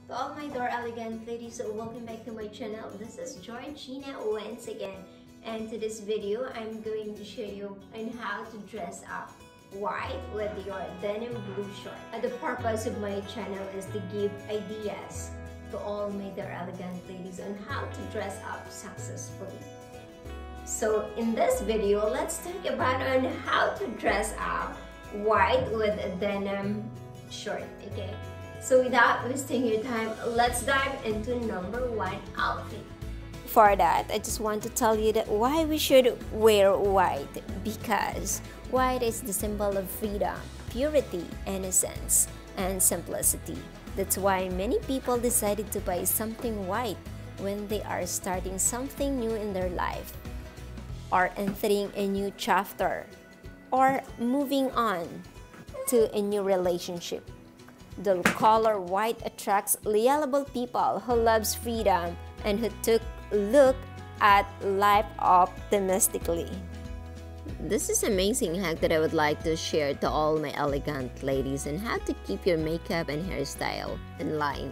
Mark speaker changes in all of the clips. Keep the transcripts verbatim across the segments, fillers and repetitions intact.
Speaker 1: To all my door elegant ladies, welcome back to my channel. This is Georgina once again, and to this video I'm going to show you on how to dress up white with your denim blue short. And the purpose of my channel is to give ideas to all my door elegant ladies on how to dress up successfully. So in this video, let's talk about on how to dress up white with a denim short, okay? So without wasting your time, let's dive into number one outfit. For that, I just want to tell you that why we should wear white, because white is the symbol of freedom, purity, innocence, and simplicity. That's why many people decided to buy something white when they are starting something new in their life, or entering a new chapter, or moving on to a new relationship. The color white attracts reliable people who loves freedom and who took a look at life optimistically. This is an amazing hack that I would like to share to all my elegant ladies on how to keep your makeup and hairstyle in line.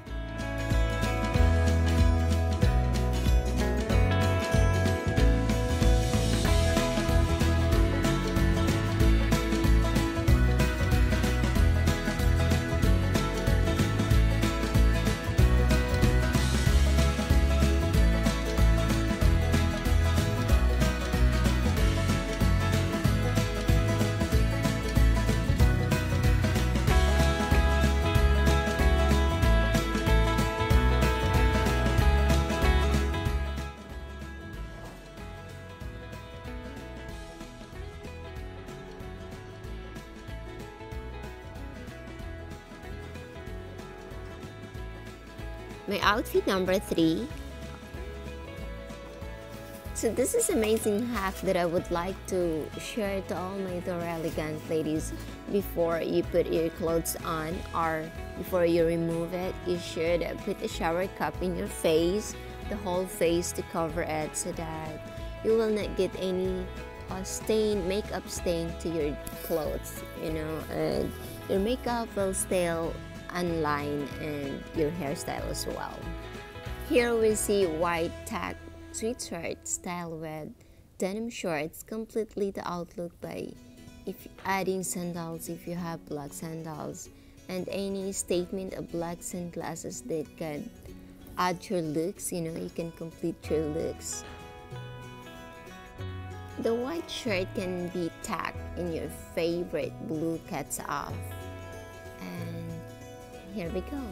Speaker 1: My outfit number three. So this is amazing hack that I would like to share to all my door elegant ladies. Before you put your clothes on or before you remove it, you should put a shower cap in your face, the whole face, to cover it so that you will not get any uh, stain, makeup stain to your clothes, you know, and your makeup will still online and your hairstyle as well. Here we see white tag sweatshirt style with denim shorts, completely the outlook by if adding sandals if you have black sandals, and any statement of black sunglasses that can add your looks, you know, you can complete your looks. The white shirt can be tagged in your favorite blue cuts off, and here we go.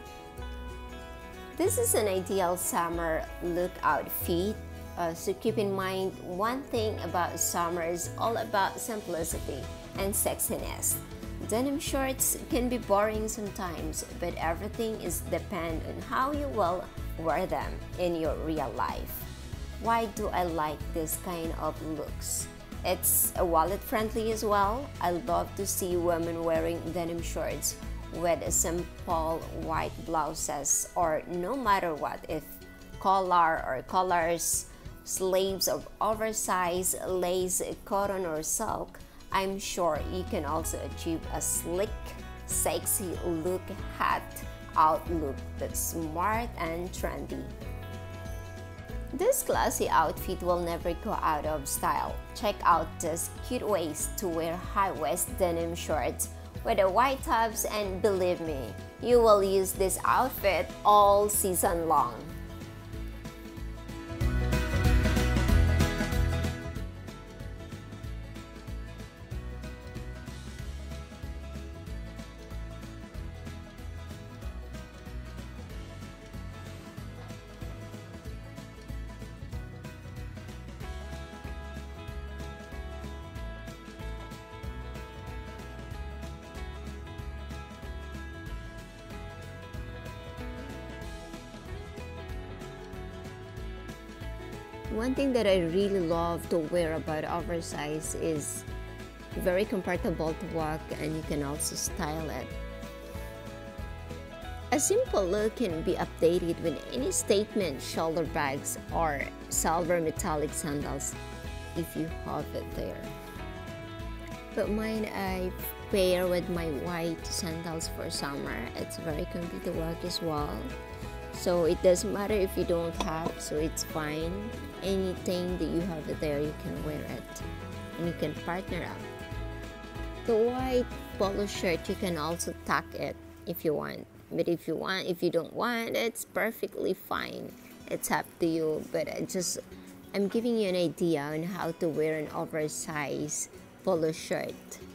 Speaker 1: This is an ideal summer look outfit. Uh, so keep in mind, one thing about summer is all about simplicity and sexiness. Denim shorts can be boring sometimes, but everything is depend on how you will wear them in your real life. Why do I like this kind of looks? It's a wallet friendly as well. I love to see women wearing denim shorts with a simple white blouses, or no matter what, if collar or colors, sleeves of oversized lace, cotton or silk, I'm sure you can also achieve a slick, sexy look, hat outlook that's smart and trendy. This classy outfit will never go out of style. Check out this cute ways to wear high-waist denim shorts with the white tops, and believe me, you will use this outfit all season long. One thing that I really love to wear about oversized is very comfortable to walk, and you can also style it. A simple look can be updated with any statement shoulder bags or silver metallic sandals if you have it there. But mine, I pair with my white sandals for summer. It's very comfy to walk as well. So it doesn't matter if you don't have, so it's fine. Anything that you have there, you can wear it. And you can partner up. The white polo shirt, you can also tuck it if you want. But if you want, if you don't want, it's perfectly fine. It's up to you. But I just, I'm giving you an idea on how to wear an oversized polo shirt.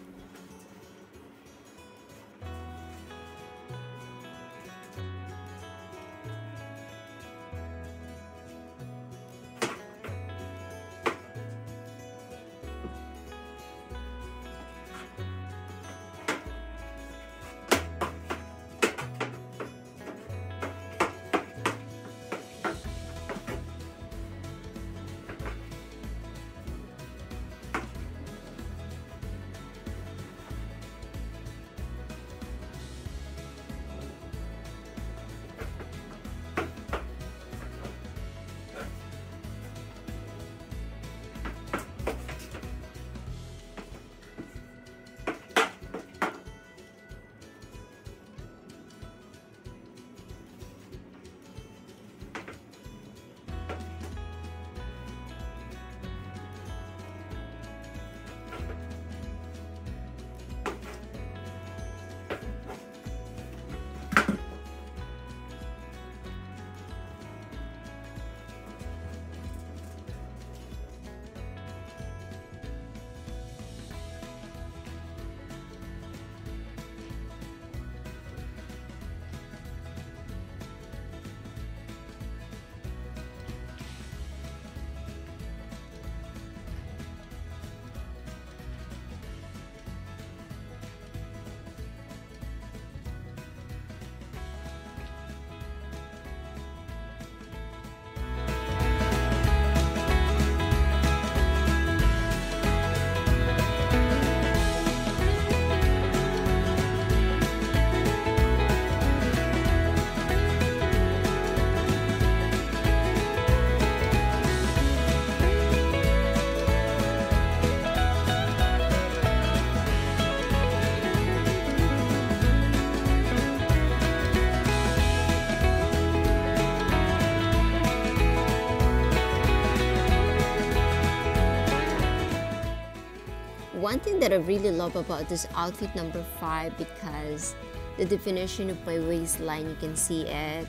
Speaker 1: One thing that I really love about this outfit number five, because the definition of my waistline, you can see it.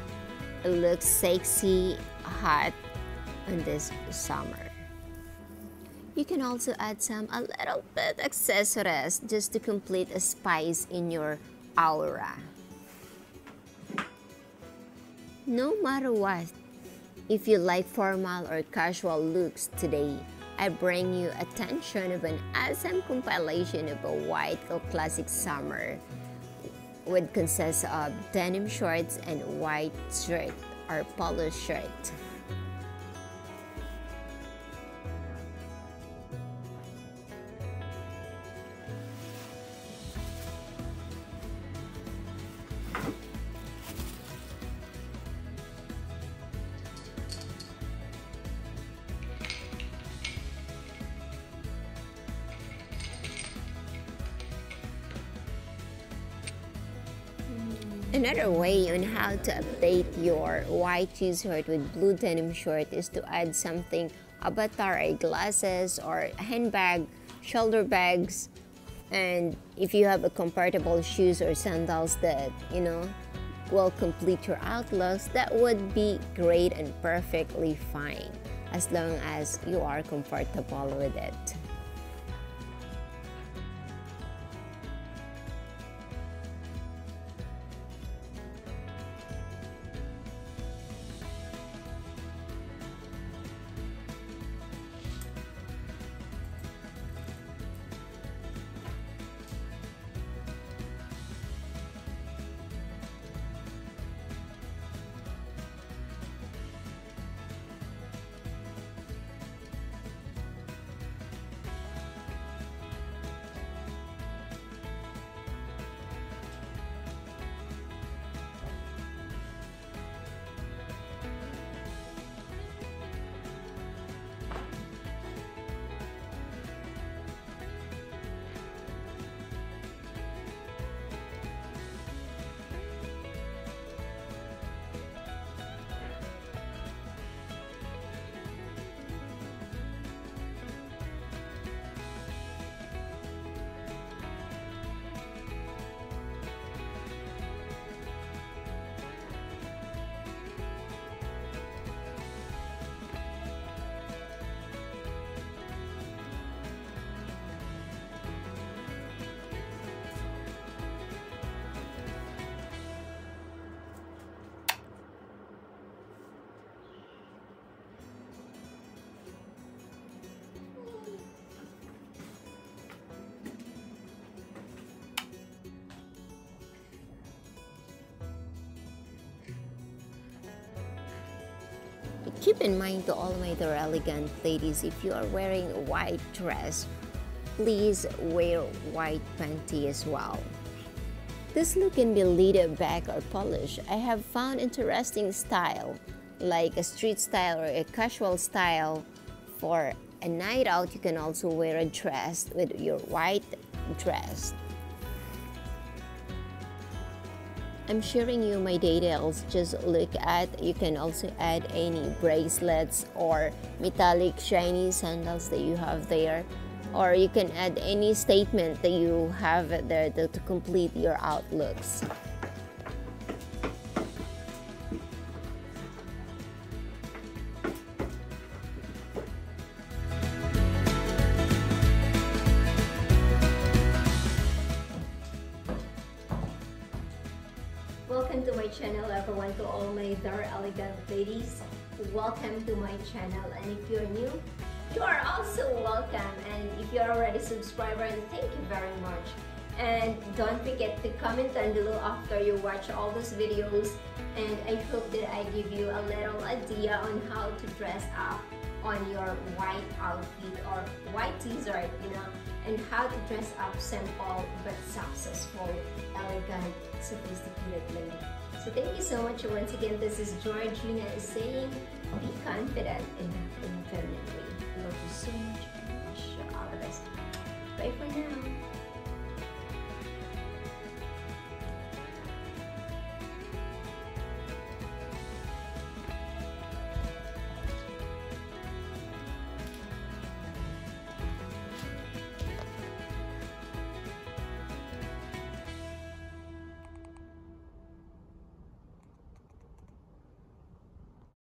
Speaker 1: It looks sexy, hot in this summer. You can also add some a little bit accessories just to complete a spice in your aura. No matter what, if you like formal or casual looks today, I bring you attention of an awesome compilation of a white classic summer, which consists of denim shorts and white shirt or polo shirt. Another way on how to update your white t-shirt with blue denim short is to add something avatar eyeglasses or handbag, shoulder bags, and if you have a comfortable shoes or sandals that, you know, will complete your outlooks, that would be great and perfectly fine as long as you are comfortable with it. Keep in mind to all my dear elegant ladies, if you are wearing a white dress, please wear white panty as well. This look can be laid back or polished. I have found interesting style, like a street style or a casual style. For a night out, you can also wear a dress with your white dress. I'm sharing you my details. Just look at, you can also add any bracelets or metallic shiny sandals that you have there, or you can add any statement that you have there to, to complete your outlooks. Welcome to my channel, everyone, to all my very elegant ladies. Welcome to my channel, and if you're new, you are also welcome. And if you're already a subscriber, and thank you very much. And don't forget to comment down below after you watch all those videos. And I hope that I give you a little idea on how to dress up on your white outfit or white t-shirt, you know, and how to dress up simple but successful, elegant, sophisticated lady. So thank you so much once again. This is Georgina saying, be confident enough in your feminine way. Love you so much and wish you all the best. Bye for now.